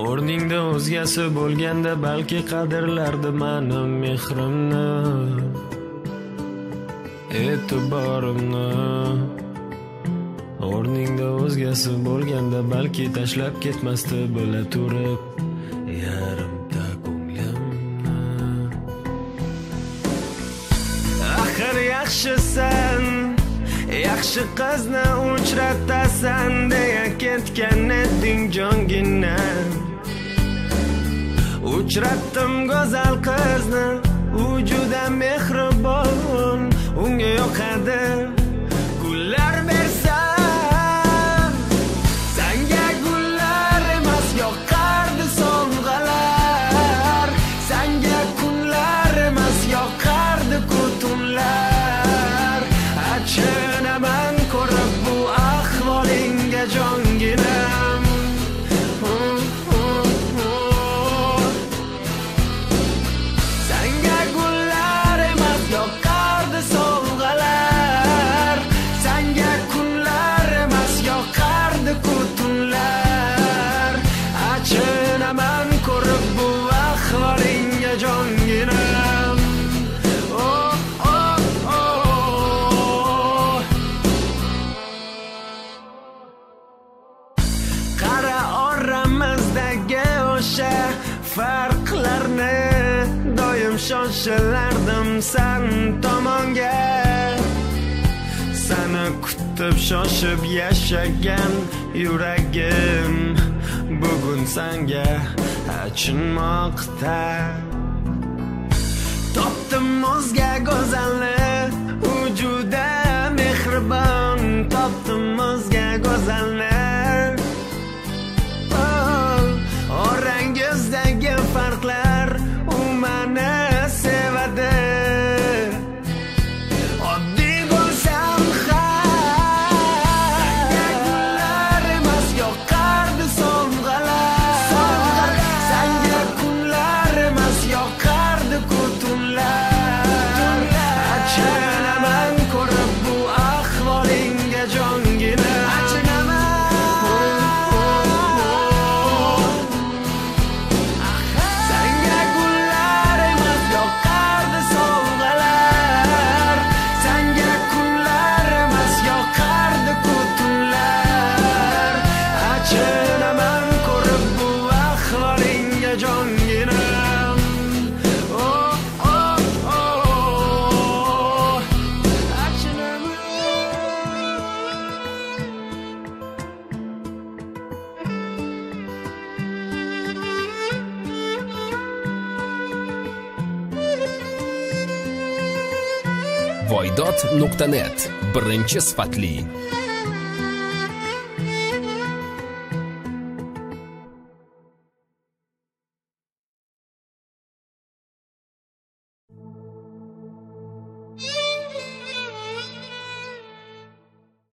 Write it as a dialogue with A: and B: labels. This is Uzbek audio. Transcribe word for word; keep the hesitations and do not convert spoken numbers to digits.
A: O'rningda o'zgasi bo'lganda balki qadrlardi mening mehrimni, e'tiborimni. O'rningda o'zgasi bo'lganda balki tashlab ketmasdi bila turib yarimta ko'nglimni. Axir yaxshisan, yaxshi qizni uchratasan deya ketgan eding jongina. Uchratdim go'zal qizni, u juda mehribon, unga yoqadi gullar bersam. Senga gullar emas yoqardi sovg'alar, senga kunlar emas yoqardi kutunlar. Achinaman ko'rib bu ahvolingga jonginam. Senga gullar emas yoqardi sovg'alar, senga kunlar emas yoqardi kutunlar. Achinaman ko'rib bu ahvolingga jonginam. Oh, oh, oh. Qara oramizdagi o'sha farqlarni, doim shoshilardim san tomonga. Seni kutib shoshib yashagan yuragim bugun senga achinmoqda. Topdim o'zga go'zalni, u juda mehribon. Topdim o'zga go'zalni, orangizdagi farqlar, u meni sevadi. Oddiy bo'lsam ham senga gullar emas yoqardi sovg'alar, senga kunlar emas yoqardi kutunlar. Achinaman ko'rib bu ahvolingga jongina. Senga gullar emas yoqardi sovg'alar, senga kunlar emas yoqardi kutunlar. Achinaman ko'rib bu ahvolingga jonginam. Oh, oh, oh. Achinaman.
B: voydod nuqta net birinchi sifatli